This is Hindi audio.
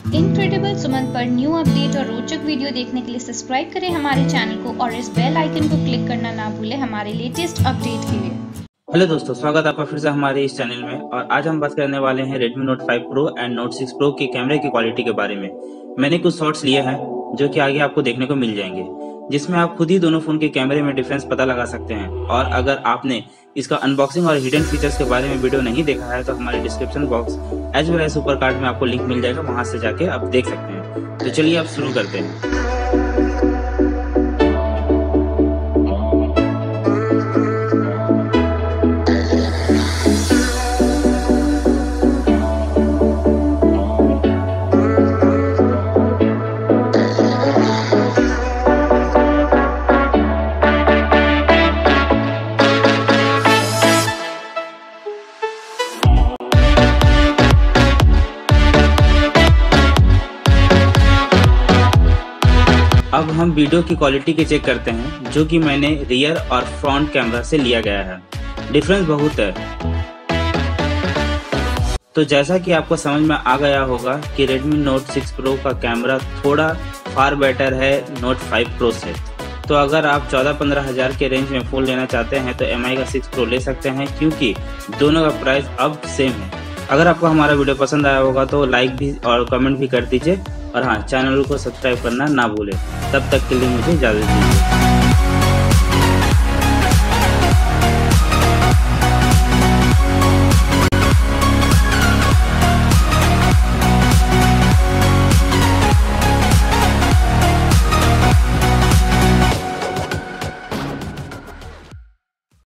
इनक्रेडिबल सुमन पर न्यू अपडेट और रोचक वीडियो देखने के लिए सब्सक्राइब करें हमारे चैनल को और इस बेल आइकन को क्लिक करना ना भूलें हमारे लेटेस्ट अपडेट के लिए। हेलो दोस्तों, स्वागत है आपका फिर से हमारे इस चैनल में। और आज हम बात करने वाले हैं Redmi Note 5 Pro and Note 6 Pro के कैमरे की क्वालिटी के बारे में। मैंने कुछ शॉट्स लिए हैं जो कि आगे आपको देखने को मिल जाएंगे, जिसमें आप खुद ही दोनों फोन के कैमरे में डिफरेंस पता लगा सकते हैं। और अगर आपने इसका अनबॉक्सिंग और हिडन फीचर्स के बारे में वीडियो नहीं देखा है तो हमारे description box as well as super card में आपको लिंक मिल जाएगा, वहां से जाके आप देख सकते हैं। तो चलिए अब शुरू करते हैं। अब हम वीडियो की क्वालिटी के चेक करते हैं, जो कि मैंने रियर और फ्रंट कैमरा से लिया गया है। डिफरेंस बहुत है। तो जैसा कि आपको समझ में आ गया होगा कि Redmi Note 6 Pro का कैमरा थोड़ा फार बेटर है Note 5 Pro से। तो अगर आप 14-15 हज़ार के रेंज में फ़ोन लेना चाहते हैं तो MI का 6 Pro ले सकते हैं, क्योंकि दोनों का प्राइस अब सेम है। अगर आपको हमारा वीडियो पसंद आया होगा तो लाइक भी और कमेंट भी कर दीजिए, और हाँ, चैनल को सब्सक्राइब करना ना भूलें। तब तक के लिए मुझे इजाज़त दीजिए।